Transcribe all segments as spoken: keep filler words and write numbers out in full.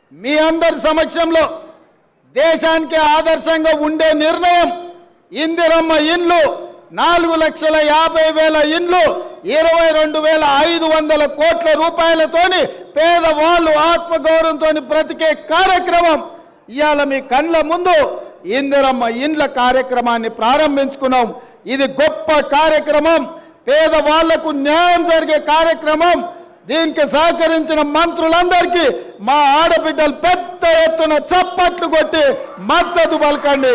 మీ అందరి సమక్షంలో దేశానికి ఆదర్శంగా ఉండే నిర్ణయం ఇందిరమ్మ ఇండ్లు నాలుగు లక్షల యాభై వేల ఇండ్లు ఇరవై రెండు వేల ఐదు వందల కోట్ల రూపాయలతోని పేదవాళ్ళు ఆత్మగౌరవంతో బ్రతికే కార్యక్రమం ఇవాళ మీ కళ్ళ ముందు ఇందిరమ్మ ఇండ్ల కార్యక్రమాన్ని ప్రారంభించుకున్నాం. ఇది గొప్ప కార్యక్రమం, పేదవాళ్లకు న్యాయం జరిగే కార్యక్రమం. దీనికి సహకరించిన మంత్రులందరికీ మా ఆడబిడ్డలు పెద్ద ఎత్తున చప్పట్లు కొట్టి మద్దతు పలకండి.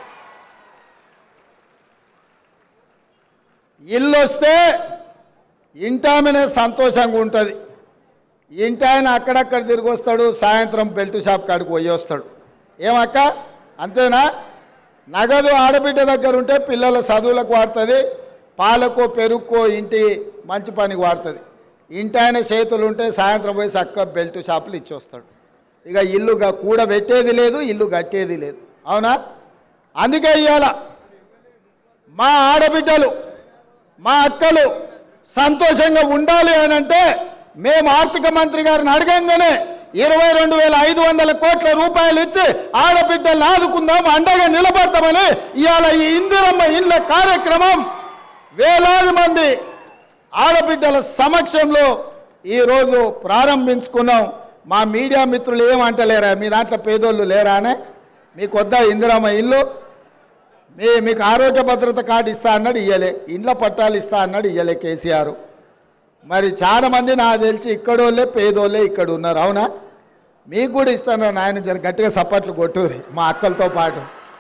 ఇల్లు వస్తే ఇంటామనే సంతోషంగా ఉంటుంది. ఇంటాయన అక్కడక్కడ తిరిగి వస్తాడు, సాయంత్రం బెల్ట్ షాప్ కాడికి పోయి వస్తాడు. ఏమక్క అంతేనా? నగదు ఆడబిడ్డ దగ్గర ఉంటే పిల్లల చదువులకు వాడుతుంది, పాలకో పెరుగుకో ఇంటి మంచి పనికి వాడుతుంది. ఇంటాయన చేతులు ఉంటే సాయంత్రం పోయి చక్క బెల్ట్ షాపులు ఇచ్చి వస్తాడు. ఇక ఇల్లుగా కూడా పెట్టేది లేదు, ఇల్లు కట్టేది లేదు. అవునా? అందుకే ఇవాళ మా ఆడబిడ్డలు మా అక్కలు సంతోషంగా ఉండాలి అని అంటే మేము ఆర్థిక మంత్రి గారిని అడగంగానే ఇరవై రెండు వేల ఐదు వందల కోట్ల రూపాయలు ఇచ్చి ఆడబిడ్డలు ఆదుకుందాం, అండగా నిలబడతామని ఇవాళ ఈ ఇందిరమ్మ ఇండ్ల కార్యక్రమం వేలాది మంది ఆడబిడ్డల సమక్షంలో ఈరోజు ప్రారంభించుకున్నాం. మా మీడియా మిత్రులు ఏమంటలేరా, మీ దాంట్లో పేదోళ్ళు లేరా అనే? మీకు వద్దా ఇందిరమ్మ ఇల్లు? మీ మీకు ఆరోగ్య భద్రత కార్డు ఇస్తా అన్నాడు, ఇయ్యలే. ఇండ్ల పట్టాలు ఇస్తా అన్నాడు, ఇయ్యలే కేసీఆర్. మరి చాలామంది నాకు తెలిసి ఇక్కడోళ్ళే పేదోళ్ళే ఇక్కడ ఉన్నారు. అవునా? మీకు కూడా ఇస్తాను నాయన, జర గట్టిగా సప్పట్లు కొట్టుర్రి మా అక్కలతో పాటు.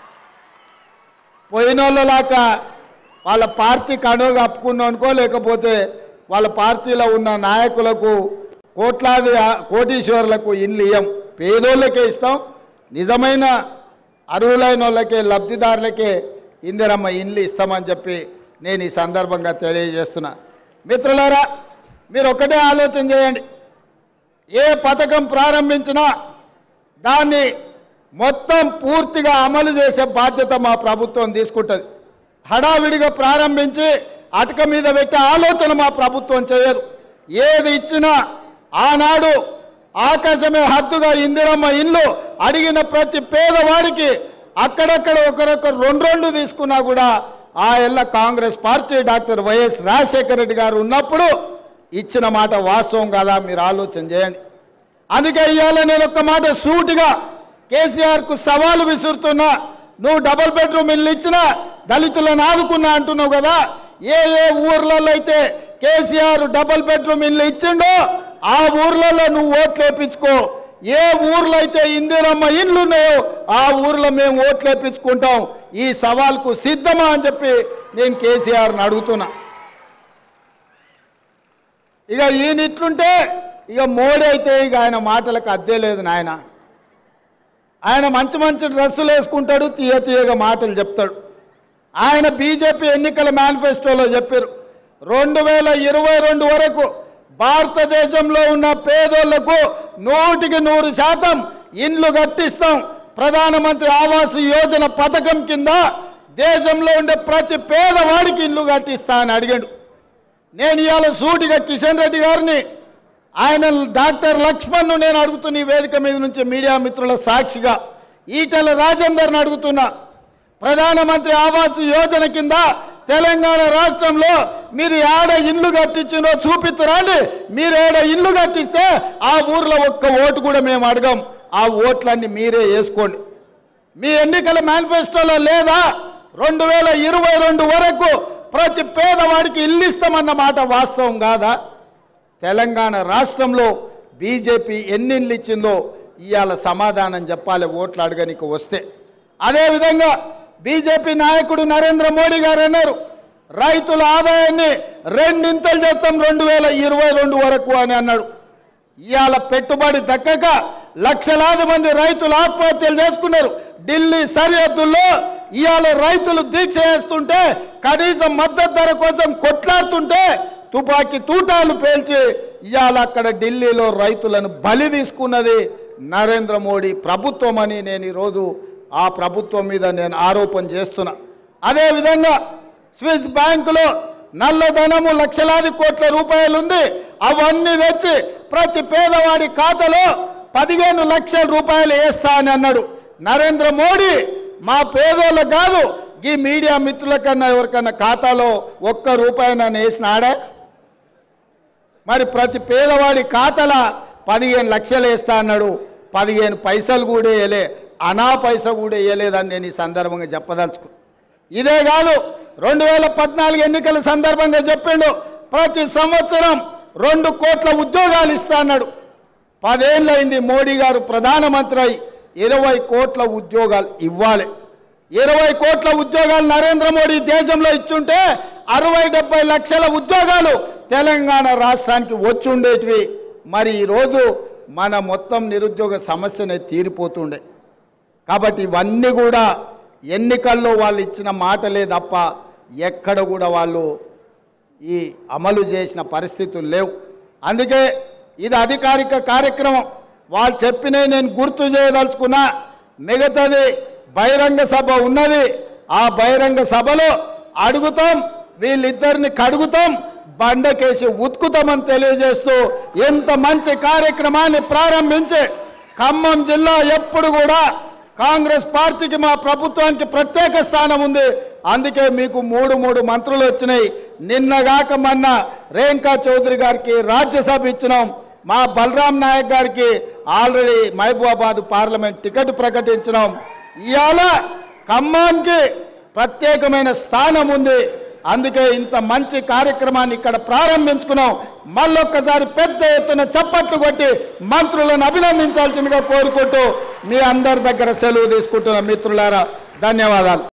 పోయినోళ్ళలాక వాళ్ళ పార్టీ కనుగ కప్పుకున్నాం అనుకో, లేకపోతే వాళ్ళ పార్టీలో ఉన్న నాయకులకు కోట్లాది కోటీశ్వర్లకు ఇల్లు ఇయ్యం, పేదోళ్ళకే ఇస్తాం. నిజమైన అర్హులైన వాళ్ళకే లబ్ధిదారులకే ఇందిరమ్మ ఇండ్లు ఇస్తామని చెప్పి నేను ఈ సందర్భంగా తెలియజేస్తున్నా. మిత్రులారా, మీరు ఒకటే ఆలోచన చేయండి. ఏ పథకం ప్రారంభించినా దాన్ని మొత్తం పూర్తిగా అమలు చేసే బాధ్యత మా ప్రభుత్వం తీసుకుంటుంది. హడావిడిగా ప్రారంభించి అటక మీద పెట్టే ఆలోచన మా ప్రభుత్వం చేయదు. ఏది ఇచ్చినా ఆనాడు ఆకాశమే హద్దుగా ఇందిరమ్మ ఇల్లు అడిగిన ప్రతి పేదవాడికి అక్కడక్కడ ఒకరొకరు రెండు రెండు తీసుకున్నా కూడా ఆ ఎల్ల Congress party doctor YS Rajasekhara Reddy గారు ఉన్నప్పుడు ఇచ్చిన మాట వాస్తవం కాదా? మీరు ఆలోచన చేయండి. అందుకే ఇవాళ నేను ఒక్క మాట సూటిగా కేసీఆర్కు సవాలు విసురుతున్నా. నువ్వు డబుల్ బెడ్రూమ్ ఇల్లు ఇచ్చినా దళితులను ఆదుకున్నా అంటున్నావు కదా. ఏ ఏ ఊర్లలో అయితే కేసీఆర్ డబుల్ బెడ్రూమ్ ఇల్లు ఇచ్చిండో ఆ ఊర్లలో నువ్వు ఓట్లు వేయించుకో. ఏ ఊర్లో అయితే ఇందిరమ్మ ఇండ్లు ఉన్నాయో ఆ ఊర్లో మేము ఓట్లు వేయించుకుంటాం. ఈ సవాల్కు సిద్ధమా అని చెప్పి నేను కేసీఆర్ని అడుగుతున్నా. ఇక ఈయన ఇట్లుంటే ఇక మోడీ అయితే ఇక ఆయన మాటలకు అద్దే లేదు నాయన. ఆయన మంచి మంచి డ్రెస్సులు వేసుకుంటాడు, తీయ తీయగా మాటలు చెప్తాడు. ఆయన బీజేపీ ఎన్నికల మేనిఫెస్టోలో చెప్పారు రెండు వేల ఇరవై రెండు వరకు భారతదేశంలో ఉన్న పేదోళ్లకు నూటికి నూరు శాతం ఇండ్లు కట్టిస్తాం. ప్రధానమంత్రి ఆవాస్ యోజన పథకం కింద దేశంలో ఉండే ప్రతి పేదవాడికి ఇల్లు కట్టిస్తా అని అడిగాడు. నేను ఇవాళ సూటిగా కిషన్ రెడ్డి గారిని, ఆయన డాక్టర్ లక్ష్మణ్ను నేను అడుగుతున్న ఈ వేదిక మీద నుంచి మీడియా మిత్రుల సాక్షిగా ఈటెల రాజేందర్ని అడుగుతున్నా. ప్రధానమంత్రి ఆవాస్ యోజన కింద తెలంగాణ రాష్ట్రంలో మీరు ఏడ ఇల్లు కట్టించినో చూపిస్తురండి. మీరు ఏడ ఇల్లు కట్టిస్తే ఆ ఊర్లో ఒక్క ఓటు కూడా మేము అడగం. ఆ ఓట్లన్నీ మీరే వేసుకోండి. మీ ఎన్నికల మేనిఫెస్టోలో లేదా రెండు వేల ఇరవై రెండు వరకు ప్రతి పేదవాడికి ఇల్లు ఇస్తామన్న మాట వాస్తవం కాదా? తెలంగాణ రాష్ట్రంలో బీజేపీ ఎన్ని ఇల్లు ఇచ్చిందో ఇవాళ సమాధానం చెప్పాలి ఓట్లు అడగనికి వస్తే. అదేవిధంగా బీజేపీ నాయకుడు నరేంద్ర మోడీ గారు అన్నారు రైతుల ఆదాయాన్ని రెండింతలు చేస్తాం రెండు వేల ఇరవై రెండు వరకు అని అన్నాడు. ఇవాళ పెట్టుబడి దక్కక లక్షలాది మంది రైతులు ఆత్మహత్యలు చేసుకున్నారు. ఢిల్లీ సరిహద్దుల్లో ఇవాళ రైతులు దీక్ష చేస్తుంటే, కనీసం మద్దతు ధర కోసం కొట్లాడుతుంటే తుపాకీ తూటాలు పేల్చి ఇవాళ అక్కడ ఢిల్లీలో రైతులను బలి తీసుకున్నది నరేంద్ర మోడీ ప్రభుత్వం అని నేను ఈరోజు ఆ ప్రభుత్వం మీద నేను ఆరోపణ చేస్తున్నా. అదేవిధంగా స్విస్ బ్యాంకులో నల్లధనము లక్షలాది కోట్ల రూపాయలు ఉంది. అవన్నీ తెచ్చి ప్రతి పేదవాడి ఖాతాలో పదిహేను లక్షల రూపాయలు వేస్తా అని అన్నాడు. నరేంద్ర మోడీ మా పేదోళ్ళకు కాదు, ఈ మీడియా మిత్రుల కన్నా ఎవరికన్నా ఖాతాలో ఒక్క రూపాయి నన్ను వేసినాడే? మరి ప్రతి పేదవాడి ఖాతాల పదిహేను లక్షలు వేస్తా అన్నాడు, పదిహేను పైసలు కూడా వేయలే, అనా పైస కూడా వేయలేదని నేను ఈ సందర్భంగా చెప్పదలుచుకు. ఇదే కాదు, రెండు వేల పద్నాలుగు ఎన్నికల సందర్భంగా చెప్పిండు ప్రతి సంవత్సరం రెండు కోట్ల ఉద్యోగాలు ఇస్తా అన్నాడు. పదేళ్ళైంది మోడీ గారు ప్రధానమంత్రి అయి ఇరవై కోట్ల ఉద్యోగాలు ఇవ్వాలి. ఇరవై కోట్ల ఉద్యోగాలు నరేంద్ర మోడీ దేశంలో ఇచ్చుంటే అరవై డెబ్బై లక్షల ఉద్యోగాలు తెలంగాణ రాష్ట్రానికి వచ్చి ఉండేటివి. మరి ఈరోజు మన మొత్తం నిరుద్యోగ సమస్యనే తీరిపోతుండే. కాబట్టి ఇవన్నీ కూడా ఎన్నికల్లో వాళ్ళు ఇచ్చిన మాటలే తప్ప ఎక్కడ కూడా వాళ్ళు ఈ అమలు చేసిన పరిస్థితులు లేవు. అందుకే ఇది అధికారిక కార్యక్రమం. వాళ్ళు చెప్పినవి నేను గుర్తు చేయదలుచుకున్నా. మిగతాది బహిరంగ సభ ఉన్నది, ఆ బహిరంగ సభలో అడుగుతాం, వీళ్ళిద్దరిని కడుగుతాం, బండకేసి ఉతుకుతామని తెలియజేస్తూ ఎంత మంచి కార్యక్రమాన్ని ప్రారంభించి ఖమ్మం జిల్లా ఎప్పుడు కూడా కాంగ్రెస్ పార్టీకి మా ప్రభుత్వానికి ప్రత్యేక స్థానం ఉంది. అందుకే మీకు మూడు మూడు మంత్రులు వచ్చినాయి. నిన్నగాక మొన్న రేణుకా చౌదరి గారికి రాజ్యసభ ఇచ్చినాం, మా బలరాం నాయక్ గారికి ఆల్రెడీ మహబూబాబాద్ పార్లమెంట్ టికెట్ ప్రకటించినాం. ఇవాళ ఖమ్మానికి ప్రత్యేకమైన స్థానం ఉంది. అందుకే ఇంత మంచి కార్యక్రమాన్ని ఇక్కడ ప్రారంభించుకున్నాం. మళ్ళొక్కసారి పెద్ద ఎత్తున చప్పట్లు కొట్టి మంత్రులను అభినందించాల్సిందిగా కోరుకుంటూ మీ అందరి దగ్గర సెలవు తీసుకుంటున్న మిత్రులారా, ధన్యవాదాలు.